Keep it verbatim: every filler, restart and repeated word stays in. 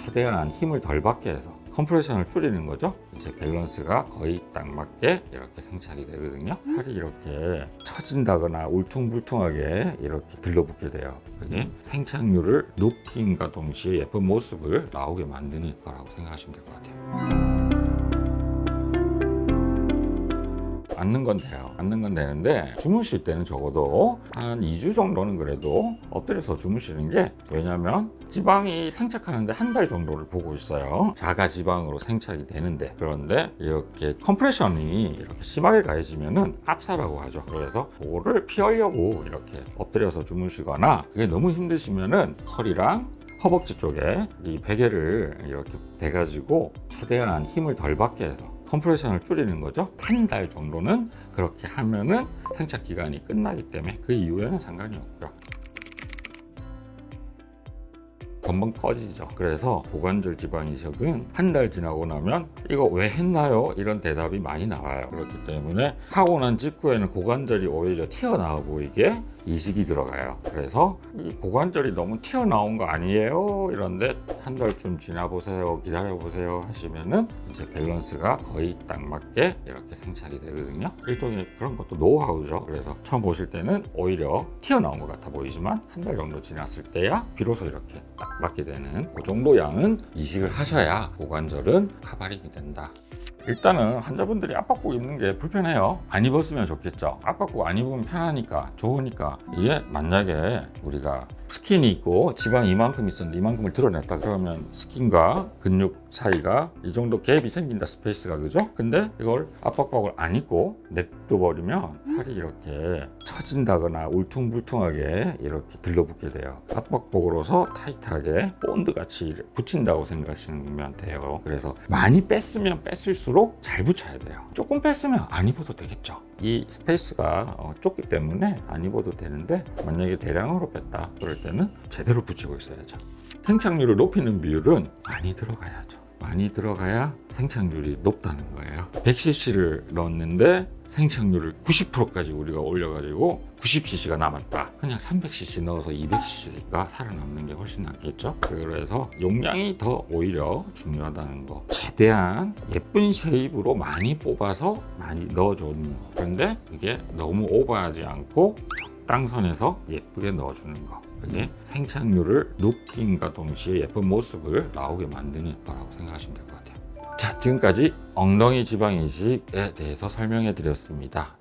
최대한 힘을 덜 받게 해서 컴프레션을 줄이는 거죠. 이제 밸런스가 거의 딱 맞게 이렇게 생착이 되거든요. 살이 이렇게 처진다거나 울퉁불퉁하게 이렇게 들러붙게 돼요. 그게 생착률을 높임과 동시에 예쁜 모습을 나오게 만드는 거라고 생각하시면 될 것 같아요. 앉는 건 돼요. 앉는 건 되는데 주무실 때는 적어도 한 이 주 정도는 그래도 엎드려서 주무시는 게, 왜냐면 지방이 생착하는데 한 달 정도를 보고 있어요. 자가 지방으로 생착이 되는데, 그런데 이렇게 컴프레션이 이렇게 심하게 가해지면은 압사라고 하죠. 그래서 그거를 피하려고 이렇게 엎드려서 주무시거나, 그게 너무 힘드시면은 허리랑 허벅지 쪽에 이 베개를 이렇게 대가지고 최대한 힘을 덜 받게 해서 컴프레션을 줄이는 거죠. 한 달 정도는 그렇게 하면은 생착 기간이 끝나기 때문에 그 이후에는 상관이 없고요. 금방 꺼지죠. 그래서 고관절 지방 이식은 한 달 지나고 나면 이거 왜 했나요? 이런 대답이 많이 나와요. 그렇기 때문에 하고 난 직후에는 고관절이 오히려 튀어나와 보이게 이식이 들어가요. 그래서 이 고관절이 너무 튀어나온 거 아니에요? 이런데 한 달쯤 지나보세요, 기다려보세요 하시면은 이제 밸런스가 거의 딱 맞게 이렇게 생착이 되거든요. 일종의 그런 것도 노하우죠. 그래서 처음 보실 때는 오히려 튀어나온 것 같아 보이지만 한 달 정도 지났을 때야 비로소 이렇게 딱 맞게 되는, 그 정도 양은 이식을 하셔야 고관절은 카바링이 된다. 일단은 환자분들이 압박복 입는 게 불편해요. 안 입었으면 좋겠죠. 압박복 안 입으면 편하니까, 좋으니까. 이게 만약에 우리가 스킨이 있고 지방이 이만큼 있었는데 이만큼을 드러냈다 그러면 스킨과 근육 사이가 이 정도 갭이 생긴다, 스페이스가. 그죠? 근데 이걸 압박복을 안 입고 냅둬 버리면 살이 이렇게 처진다거나 울퉁불퉁하게 이렇게 들러붙게 돼요. 압박복으로서 타이트하게 본드 같이 붙인다고 생각하시면 돼요. 그래서 많이 뺐으면 뺐을수록 잘 붙여야 돼요. 조금 뺐으면 안 입어도 되겠죠. 이 스페이스가 어, 좁기 때문에 안 입어도 되는데, 만약에 대량으로 뺐다 그럴 때는 제대로 붙이고 있어야죠. 생착률을 높이는 비율은 많이 들어가야죠. 많이 들어가야 생착률이 높다는 거예요. 백 씨씨를 넣었는데 생착률을 구십 퍼센트까지 우리가 올려가지고 구십 씨씨가 남았다. 그냥 삼백 씨씨 넣어서 이백 씨씨가 살아남는 게 훨씬 낫겠죠. 그래서 용량이 더 오히려 중요하다는 거. 최대한 예쁜 쉐입으로 많이 뽑아서 많이 넣어주는 거. 그런데 그게 너무 오버하지 않고 적당선에서 예쁘게 넣어주는 거. 그게 생착률을 높임과 동시에 예쁜 모습을 나오게 만드는 거라고 생각하시면 될 것 같아요. 자, 지금까지 엉덩이 지방 이식에 대해서 설명해 드렸습니다.